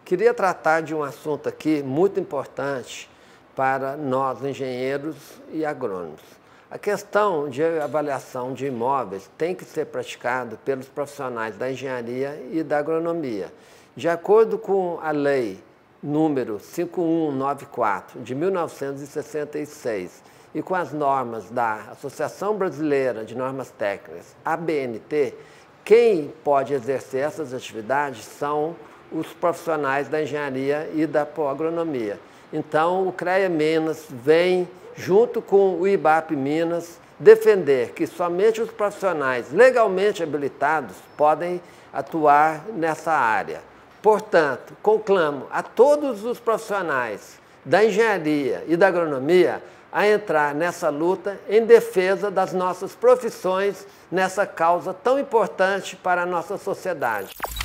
Queria tratar de um assunto aqui muito importante para nós, engenheiros e agrônomos. A questão de avaliação de imóveis tem que ser praticada pelos profissionais da engenharia e da agronomia. De acordo com a lei número 5194 de 1966 e com as normas da Associação Brasileira de Normas Técnicas, ABNT, quem pode exercer essas atividades são os profissionais da engenharia e da agronomia. Então, o CREA Minas vem, junto com o IBAP Minas, defender que somente os profissionais legalmente habilitados podem atuar nessa área. Portanto, conclamo a todos os profissionais da engenharia e da agronomia a entrar nessa luta em defesa das nossas profissões, nessa causa tão importante para a nossa sociedade.